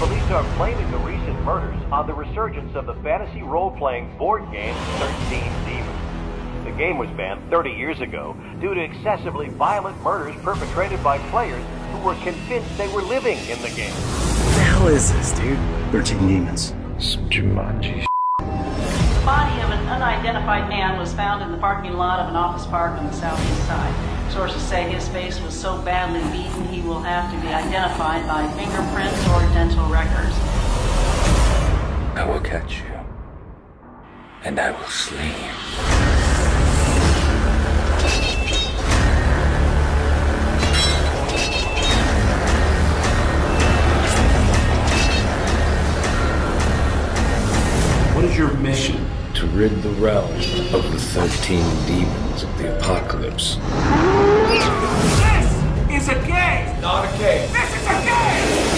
Police are blaming the recent murders on the resurgence of the fantasy role-playing board game 13 Demons. The game was banned 30 years ago due to excessively violent murders perpetrated by players who were convinced they were living in the game. What the hell is this, dude? 13 Demons. Some Jumanji. The body of an unidentified man was found in the parking lot of an office park on the southeast side. Sources say his face was so badly beaten he will have to be identified by fingerprints or dental records. I will catch you, and I will slay you. What is your mission? To rid the realm of the 13 demons of the apocalypse. This is a game! Not a game. This is a game!